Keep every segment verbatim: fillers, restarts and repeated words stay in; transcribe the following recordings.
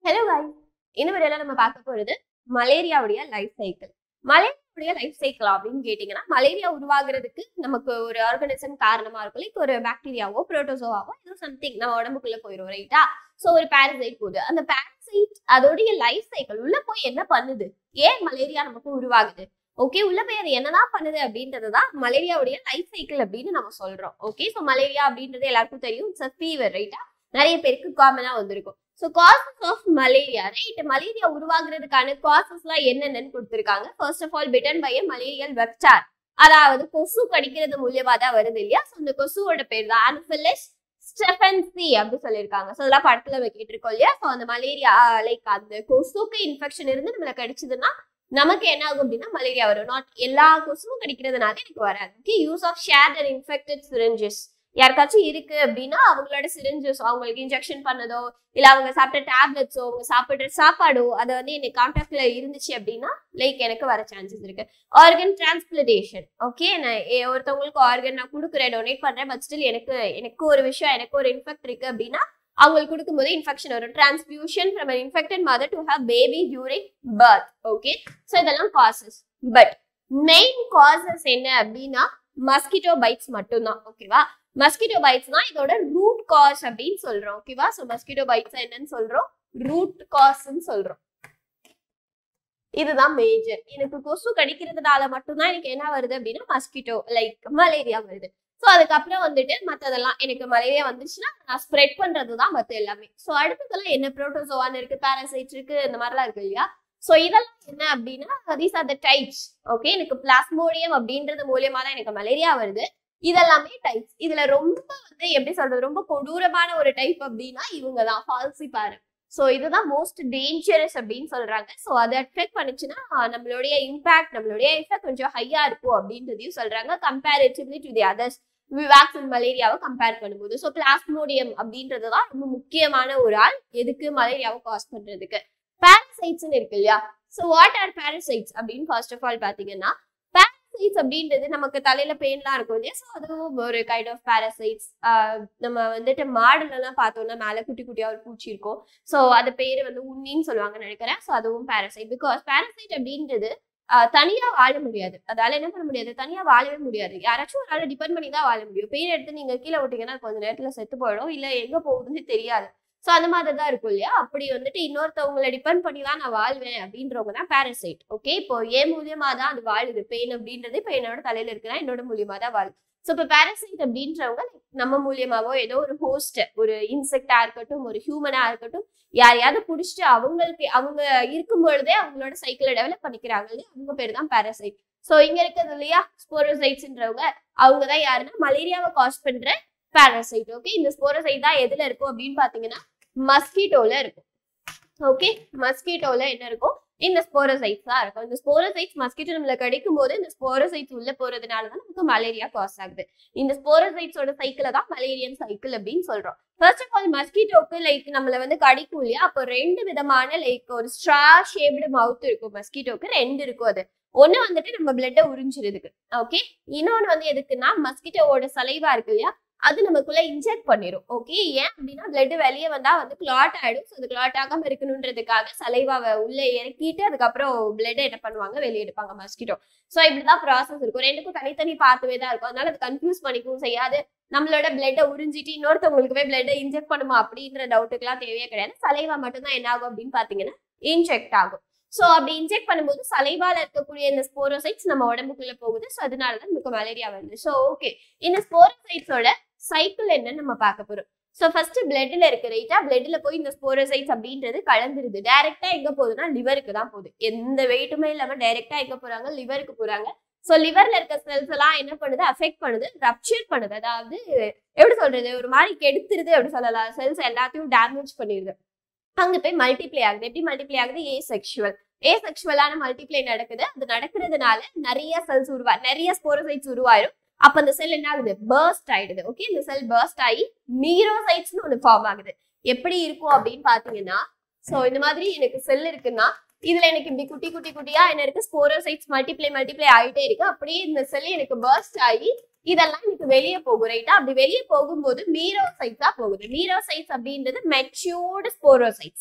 Hello guys, இந்த வீடியோல நம்ம பார்க்க போறது மலேரியாவுடைய லைஃப் சைக்கிள். மலேரியாவுடைய லைஃப் சைக்கிள் அப்படின்னு கேட்டீங்கன்னா, மலேரியா உருவாகிறதுக்கு நமக்கு ஒரு ஆர்கானிசம் காரணமா இருக்கும். லைக் ஒரு பாக்டீரியாவோ புரோட்டோசோவாவோ ஏதோ சம்திங் நம்ம உடம்புக்குள்ள போயிடும், ரைட்டா? ஸோ ஒரு பாரசைட் போகுது. அந்த பாரசைட் அதோடைய லைஃப் சைக்கிள் உள்ள போய் என்ன பண்ணுது, ஏன் மலேரியா நமக்கு உருவாகுது, ஓகே, உள்ள போய் அது என்னதான் பண்ணுது அப்படின்றதுதான் மலேரியாவுடைய லைஃப் சைக்கிள் அப்படின்னு நம்ம சொல்றோம். ஓகே, ஸோ மலேரியா அப்படின்றது எல்லாருக்கும் தெரியும், இட்ஸ் அ ஃபீவர், ரைட்டா? நிறைய பேருக்கு காமனா வந்திருக்கும். So causes of malaria, right? Malaria உருவாக்குறதுக்கான காசஸ்லாம் என்னென்னு கொடுத்துருக்காங்க. First of all, bitten by a malarial vector, அதாவது கொசு கடிக்கிறது மூலியமா தான் வருது இல்லையா? ஸோ அந்த கொசுவோட பேர் தான் ஆனோஃபிலஸ் ஸ்டெஃபன்சி அப்படி சொல்லியிருக்காங்க. ஸோ அதெல்லாம் படத்துல கேட்டிருக்கோம் இல்லையா? ஸோ அந்த மலேரியா லைக் அந்த கொசுக்கு இன்ஃபெக்ஷன் இருந்து நம்மளை கடிச்சதுன்னா நமக்கு என்ன ஆகும் அப்படின்னா மலேரியா வரும். நாட் எல்லா கொசுவும் கடிக்கிறதுனால எனக்கு வராது. Okay, use of shared and infected syringes, யாருக்காச்சும் இருக்கு அப்படின்னா அவங்களோட சிரிஞ்சஸ் அவங்களுக்கு இன்ஜெக்ஷன் பண்ணதோ இல்ல அவங்க சாப்பிட்ட டேப்லெட்ஸோ அவங்க சாப்பிடுற சாப்பாடோ அதை வந்து எனக்கு கான்டாக்ட்ல இருந்துச்சு அப்படின்னா லைக் எனக்கு வர சான்சஸ் இருக்கு. ஆர்கன் டிரான்ஸ்பிளேஷன், ஓகே, நான் ஒருத்தவங்களுக்கு ஆர்கன் நான் கொடுக்குறேன், டொனேட் பண்றேன், பட் ஸ்டில் எனக்கு எனக்கு ஒரு விஷயம் எனக்கு ஒரு இன்ஃபெக்ட் இருக்கு அப்படின்னா அவங்களுக்கு கொடுக்கும்போது இன்ஃபெக்ஷன் வரும். Transfusion from an infected mother to have baby during birth, okay. So இதெல்லாம் காசஸ். பட் மெயின் காசஸ் என்ன அப்படின்னா மஸ்கிட்டோ பைட்ஸ் மட்டும்தான், ஓகேவா? மஸ்கிட்டோ பைட்ஸ் தான் இதோட ரூட் காஸ் அப்படின்னு சொல்றோம், ஓகேவா? ஸோ மஸ்கிட்டோ பைட்ஸ் என்னன்னு சொல்றோம், ரூட் காஸ்ன்னு சொல்றோம். இதுதான் மேஜர். எனக்கு கொசு கடிக்கிறதுனால மட்டும்தான் எனக்கு என்ன வருது அப்படின்னா மஸ்கிட்டோ லைக் மலேரியா வருது. ஸோ அதுக்கப்புறம் வந்துட்டு மற்றதெல்லாம் எனக்கு மலேரியா வந்துச்சுன்னா நான் ஸ்ப்ரெட் பண்றது தான் மற்ற எல்லாமே. ஸோ அடுத்ததெல்லாம் என்ன, புரோட்டோசோவான் இருக்கு, பாராசைட் இருக்கு, இந்த மாதிரிலாம் இருக்கு இல்லையா? ஸோ இதெல்லாம் என்ன அப்படின்னா these are the types, okay. எனக்கு பிளாஸ்மோடியம் அப்படின்றது மூலியமா தான் எனக்கு மலேரியா வருது. இதெல்லாமே டைப்ஸ். இதுல ரொம்ப வந்து எப்படி சொல்றது, ரொம்ப கொடூரமான ஒரு டைப் அப்படின்னா இவங்க தான் ஃபால்சிபாரம். ஸோ இதுதான் மோஸ்ட் டேஞ்சரஸ் அப்படின்னு சொல்றாங்க. ஸோ அதை அஃபெக்ட் பண்ணுச்சுன்னா நம்மளுடைய இம்பாக்ட் நம்மளுடைய எஃபெக்ட் கொஞ்சம் ஹையா இருக்கும் அப்படின்றதையும் சொல்றாங்க comparatively to the others vaccine மலேரியாவை கம்பேர் பண்ணும்போது. ஸோ பிளாஸ்மோடியம் அப்படின்றது தான் ரொம்ப முக்கியமான ஒரு ஆள் எதுக்கு மலேரியாவை காஸ் பண்றதுக்கு. பாரசைட்ஸ் இருக்கு இல்லையா? ஸோ வாட் ஆர் பாரசைட்ஸ் அப்படின்னு ஃபர்ஸ்ட் ஆஃப் ஆல் பாத்தீங்கன்னா, பாரசைட்ஸ் அப்படின்றது நமக்கு தலையில பெயின்லாம் இருக்கும் இல்லையா? ஸோ அதுவும் ஒரு கைண்ட் ஆஃப் பாரசைட்ஸ். நம்ம வந்துட்டு மாடுல எல்லாம் பார்த்தோம்னா மேல குட்டி குட்டியா ஒரு பூச்சி இருக்கும். ஸோ அது பேரு வந்து உண்ணின்னு சொல்லுவாங்கன்னு நினைக்கிறேன். ஸோ அதுவும் பாரசைட். பிகாஸ் பாரசைட் அப்படின்றது தனியா வாழ முடியாது. அதால என்ன பண்ண முடியாது, தனியா வாழவே முடியாது. யாராச்சும் ஒரு ஆளை டிபெண்ட் பண்ணி தான் வாழ முடியும். பெயின் எடுத்து நீங்க கீழே விட்டீங்கன்னா கொஞ்ச நேரத்துல செத்து போயிடும், இல்ல எங்க போகுதுன்னு தெரியாது. ஸோ அந்த மாதிரி தான் இருக்கும் இல்லையா? அப்படி வந்துட்டு இன்னொருத்தவங்களை டிபெண்ட் பண்ணி தான் நான் வாழ்வேன் அப்படின்றவங்க தான் பாரசைட், ஓகே. இப்போ ஏன் மூலியமா தான் அது வாழுது, பெயின் அப்படின்றது இப்போ என்னோட தலையில இருக்குன்னா என்னோட மூலியமா தான் வாழுது. ஸோ இப்போ பாரசைட் அப்படின்றவங்க நம்ம மூலியமாவோ ஏதோ ஒரு ஹோஸ்ட், ஒரு இன்செக்டா இருக்கட்டும், ஒரு ஹியூமனா இருக்கட்டும், யாரையாவது பிடிச்சிட்டு அவங்களுக்கு அவங்க இருக்கும் பொழுதே அவங்களோட சைக்கிளை டெவலப் பண்ணிக்கிறாங்க இல்லையா? அவங்க பேர் தான் பாரசைட். ஸோ இங்க இருக்கிறது இல்லையா ஸ்போரோசைட்ஸ்ன்றவங்க, அவங்க தான் யாருன்னா மலேரியாவை காஸ் பண்ற பாரசைட், ஓகே. இந்த ஸ்போரோசைட் தான் எதுல இருக்கும் அப்படின்னு பாத்தீங்கன்னா மஸ்கிட்டோல இருக்கும், ஓகே. மஸ்கிட்டோல என்ன இருக்கும், இந்த ஸ்போரோசைட்ஸ் தான் இருக்கும். இந்த ஸ்போரோசைட்ஸ் மஸ்கிட்டோ நம்மள கிடைக்கும் போது இந்த ஸ்போரோசைட்ஸ் உள்ள போறதுனாலதான் நமக்கு மலேரியா காஸ் ஆகுது. இந்த ஸ்போரோசைட்ஸோட சைக்கிளை தான் மலேரியன் சைக்கிள் அப்படின்னு சொல்றோம். ஃபர்ஸ்ட் ஆஃப் ஆல் மஸ்கிட்டோக்கு லைக் நம்மள வந்து கடிக்கும் இல்லையா? அப்போ ரெண்டு விதமான லைக் ஒரு ஸ்ட்ரா ஷேப்டு மவுத் இருக்கும் மஸ்கிட்டோக்கு, ரெண்டு இருக்கும். அது ஒண்ணு வந்துட்டு நம்ம பிளட்டை உறிஞ்சிறதுக்கு, ஓகே. இன்னொன்னு வந்து எதுக்குன்னா மஸ்கிட்டோவோட சலைவா இருக்கு இல்லையா, அது நமக்குள்ள இன்ஜெக்ட் பண்ணிடும், ஓகே. ஏன் அப்படின்னா பிளட் வெளியே வந்தா வந்து கிளாட் ஆயிடும். ஸோ அது கிளாட் ஆகாம இருக்கணுன்றதுக்காக சலைவாவை உள்ள இறக்கிட்டு அதுக்கப்புறம் பிளட் என்ன பண்ணுவாங்க, வெளியே எடுப்பாங்க மஸ்கிட்டோ. ஸோ இப்படிதான் ப்ராசஸ் இருக்கும். ரெண்டுக்கும் தனித்தனி பார்த்துவே தான் இருக்கும். அதனால அது கன்ஃபியூஸ் பண்ணிக்கவும் செய்யாது. நம்மளோட பிளட்டை உறிஞ்சிட்டு இன்னொருத்தவங்களுக்கு போய் பிளட்டை இன்ஜெக்ட் பண்ணுமா அப்படின்ற டவுட்டுக்குலாம் தேவையே கிடையாது. சலைவா மட்டும்தான் என்ன ஆகும் அப்படின்னு பாத்தீங்கன்னா இன்ஜெக்ட் ஆகும். ஸோ அப்படி இன்ஜெக்ட் பண்ணும்போது சலைவால இருக்கக்கூடிய இந்த ஸ்போரோசைட்ஸ் நம்ம உடம்புக்குள்ள போகுது. ஸோ அதனாலதான் நமக்கு மலேரியா வருது. ஸோ ஓகே, இந்த ஸ்போரோசைட்ஸோட சைக்கிள் என்னன்னு நம்ம பார்க்க போறோம். ஸோ ஃபர்ஸ்ட் பிளட்ல இருக்கு, ரைட்டா? பிளட்ல போய் இந்த ஸ்போரோசைட்ஸ் அப்படின்றது கலந்துருது. டைரக்டா எங்க போகுதுன்னா லிவருக்கு தான் போகுது. எந்த வெயிட்டுமே இல்லாம டைரக்டா எங்க போறாங்க, லிவருக்கு போறாங்க. ஸோ லிவர்ல இருக்க செல்ஸ் எல்லாம் என்ன பண்ணுது, அஃபெக்ட் பண்ணுது, ரப்சர் பண்ணுது. அதாவது எப்படி சொல்றது, ஒரு மாதிரி கெடுத்துருது அப்படி சொல்லலாம். செல்ஸ் எல்லாத்தையும் டேமேஜ் பண்ணிடுது. அங்க போய் மல்டிப்ளை ஆகுது. எப்படி மல்டிப்ளை ஆகுது, ஏ செக்ஷுவல் ஏ செக்ஷுவலான மல்டிப்ளை நடக்குது. அது நடக்கிறதுனால நிறைய செல்ஸ் உருவா நிறைய ஸ்போரோசைட்ஸ் உருவாயிரும். அப்ப அந்த செல் என்ன ஆகுது, பர்ஸ்ட் ஆயிடுது, ஓகே. இந்த செல் பர்ஸ்ட் ஆகி மீரோசைட்ஸ்னு ஒண்ணு ஃபார்ம் ஆகுது. எப்படி இருக்கும் அப்படின்னு பாத்தீங்கன்னா, சோ இந்த மாதிரி எனக்கு செல் இருக்குன்னா இதுல எனக்கு இப்படி குட்டி குட்டி குட்டியா என்ன இருக்கு, ஸ்போரோசைட்ஸ் மல்டிப்ளை மல்டிப்ளை ஆகிட்டே இருக்கு. அப்படியே இந்த செல் எனக்கு பர்ஸ்ட் ஆகி இதெல்லாம் எனக்கு வெளியே போகும், ரைட்டா? அப்படி வெளியே போகும்போது மீரோசைட்ஸா போகுது. மீரோசைட்ஸ் அப்படின்றது மெச்சூர்டு ஸ்போரோசைட்ஸ்.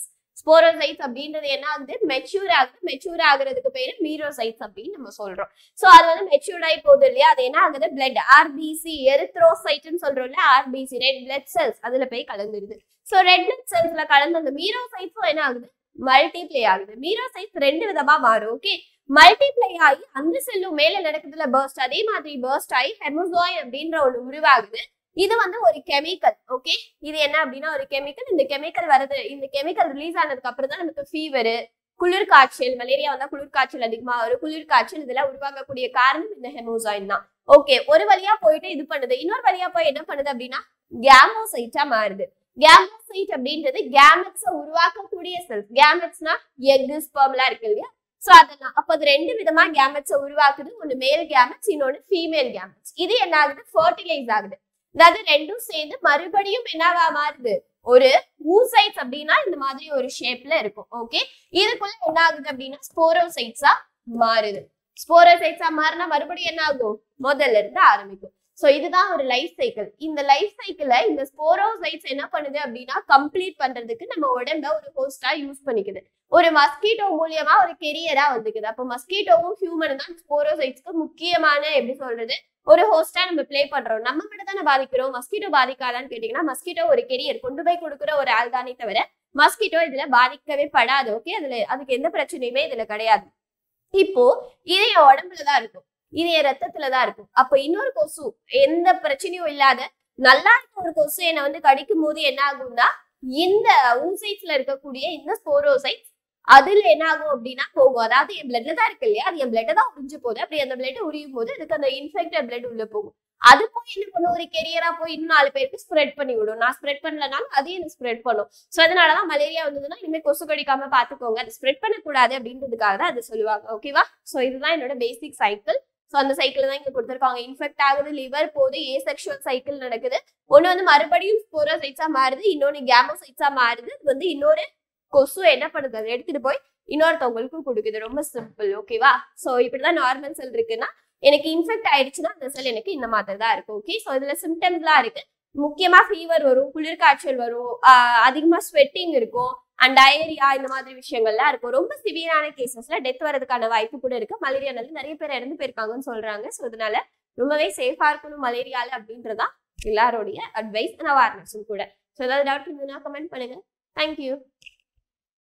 ஸ்போரோசைட்ஸ் அப்படின்றது என்ன ஆகுது, மெச்சூர் ஆகுது. மெச்சூர் ஆகுறதுக்கு பேரு மீரோசைட்ஸ் அப்படின்னு நம்ம சொல்றோம். சோ அது வந்து மெச்சூர்ட் ஆகி போகுது இல்லையா, அது என்ன ஆகுது, பிளட் ஆர்பிசி எரித்ரோசைட்னு சொல்றோம்ல, ஆர்பிசி ரெட் பிளட் செல்ஸ் அதுல போய் கலந்துருது. சோ ரெட் பிளட் செல்ஸ்ல கலந்து அந்த மீரோசைட்ஸும் என்ன ஆகுது, மல்டிப்ளை ஆகுது. மீரோசைட்ஸ் ரெண்டு விதமா மாறும். ஓகே, மல்டிப்ளை ஆகி அந்த செல்லும் மேல நடக்குதுல பர்ஸ்ட், அதே மாதிரி பர்ஸ்ட் ஆகி ஹெமோசோய் அப்படின்ற ஒண்ணு உருவாகுது. இது வந்து ஒரு கெமிக்கல். ஓகே, இது என்ன அப்படின்னா ஒரு கெமிக்கல். இந்த கெமிக்கல் வருது, இந்த கெமிக்கல் ரிலீஸ் ஆனதுக்கு அப்புறம் தான் நமக்கு ஃபீவர், குளிர் காய்ச்சல், மலேரியா வந்தா குளிர் காய்ச்சல் அதிகமா வரும். குளிர் காய்ச்சல் இதெல்லாம் உருவாகக்கூடிய காரணம் இந்த ஹெமோசைன் தான். ஓகே, ஒரு வழியா போயிட்டு இது பண்ணுது, இன்னொரு வழியா போய் என்ன பண்ணுது அப்படின்னா கேமோசைட்டா மாறுது. கேமோசைட் அப்படின்றது கேமெட்ஸை உருவாக்கக்கூடிய செல்ஸ். கேமெட்ஸ்னா எக் ஸ்பெர்ம்லாம் இருக்கு இல்லையா, சோ அதெல்லாம். அப்ப அது ரெண்டு விதமா கேமெட்ஸை உருவாக்குது. ஒன்னு மேல் கேமெட்ஸ், இன்னொன்னு ஃபீமேல் கேமெட்ஸ். இது என்ன ஆகுது, ஃபர்டிலைஸ் ஆகுது. அதாவது ரெண்டும் சேர்ந்து மறுபடியும் என்னவா மாறுது, ஒரு ஊசைட்ஸ் அப்படின்னா இந்த மாதிரி ஒரு ஷேப்ல இருக்கும். ஓகே, இதுக்குள்ள என்ன ஆகுது அப்படின்னா ஸ்போரோசைட்ஸா மாறுது. ஸ்போரோசைட்ஸா மாறினா மறுபடியும் என்ன ஆகும், முதல்ல இருந்து ஆரம்பிக்கும். சோ இதுதான் ஒரு லைஃப் சைக்கிள். இந்த லைஃப் சைக்கிள இந்த ஸ்போரோசைட்ஸ் என்ன பண்ணுது அப்படின்னா கம்ப்ளீட் பண்றதுக்கு நம்ம உடம்ப ஒரு ஹோஸ்டா யூஸ் பண்ணிக்குது. ஒரு மஸ்கிட்டோ மூலியமா ஒரு கெரியரா வந்துக்குது. அப்போ மஸ்கிட்டோவும் ஹியூமன் தான் ஸ்போரோசைட்ஸ்க்கு முக்கியமான எப்படி சொல்றது ஒரு ஹோஸ்டா நம்ம பிளே பண்றோம். நம்ம மட்டும் தானே பாதிக்கிறோம், மஸ்கிட்டோ பாதிக்காதான்னு கேட்டீங்கன்னா மஸ்கிட்டோ ஒரு கெரியர் கொண்டு போய் கொடுக்குற ஒரு ஆள் தானே தவிர மஸ்கிட்டோ இதுல பாதிக்கவே படாது. ஓகே, அதுல அதுக்கு எந்த பிரச்சனையுமே இதுல கிடையாது. இப்போ இது என் உடம்புலதான் இருக்கும், இது என் ரத்தத்துலதான் இருக்கும். அப்ப இன்னொரு கொசு எந்த பிரச்சனையும் இல்லாத நல்லா இருக்க ஒரு கொசு என்னை வந்து கடிக்கும் போது என்ன ஆகும்னா இந்த ஊசைட்ஸ்ல இருக்கக்கூடிய இந்த ஸ்போரோசைட்ஸ் அதுல என்ன ஆகும் அப்படின்னா போகும். அதாவது என் பிளட்ல தான் இருக்கு இல்லையா, அது என் பிளட் தான் உறிஞ்சு போகுது. அப்படி அந்த பிளட் உரியும் போது அதுக்கு அந்த இன்ஃபெக்டட் பிளட் உள்ள போகும். அது போய் என்ன பண்ணும், ஒரு கெரியரா போய் இன்னும் நாலு பேருக்கு ஸ்ப்ரெட் பண்ணி விடும். நான் ஸ்ப்ரெட் பண்ணலனாலும் அதையும் எனக்கு ஸ்ப்ரெட் பண்ணும். சோ அதனாலதான் மலேரியா வந்ததுன்னா இனிமே கொசு கடிக்காம பாத்துக்கோங்க, அது ஸ்ப்ரெட் பண்ணக்கூடாது அப்படின்றதுக்காக தான் அது சொல்லுவாங்க. ஓகேவா, சோ இதுதான் என்னோட பேசிக் சைக்கிள். சோ அந்த சைக்கிள் தான் இங்க கொடுத்துருக்காங்க. இன்ஃபெக்ட் ஆகுது, லிவர் போகுது, ஏ செக்ஷுவல் சைக்கிள் நடக்குது. ஒண்ணு வந்து மறுபடியும் ஸ்போரோசைட்ஸா மாறுது, இன்னொன்னு கேமோசைட்ஸா மாறுது. இது வந்து இன்னொரு கொசு என்ன பண்ணுது, அதை எடுத்துட்டு போய் இன்னொருத்தவங்களுக்கு கொடுக்குது. ரொம்ப சிம்பிள். ஓகேவா, சோ இப்படிதான் நார்மல் செல் இருக்குன்னா எனக்கு இன்ஃபெக்ட் ஆயிடுச்சுன்னா அந்த செல் எனக்கு இந்த மாதிரி தான் இருக்கும். ஓகே, சோ இதுல சிம்டம்ஸ்லாம் இருக்கு. முக்கியமா ஃபீவர் வரும், குளிர் காய்ச்சல் வரும், ஆஹ் அதிகமா ஸ்வெட்டிங் இருக்கும், அண்ட் டயரியா இந்த மாதிரி விஷயங்கள்லாம் இருக்கும். ரொம்ப சிவியரான கேசஸ்ல டெத் வரதுக்கான வாய்ப்பு கூட இருக்கு. மலேரியானால நிறைய பேர் இறந்து போயிருக்காங்கன்னு சொல்றாங்க. ஸோ இதனால ரொம்பவே சேஃபா இருக்கணும் மலேரியால அப்படின்றதா எல்லாரோடைய அட்வைஸ் அண்ட் அவேர்னஸும் கூட. ஸோ ஏதாவது டவுட் இருந்ததுன்னா கமெண்ட் பண்ணுங்க. தேங்க்யூ.